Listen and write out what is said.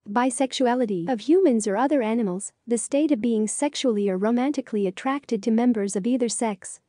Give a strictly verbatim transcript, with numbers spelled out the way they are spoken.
Bisexuality of humans or other animals, the state of being sexually or romantically attracted to members of either sex.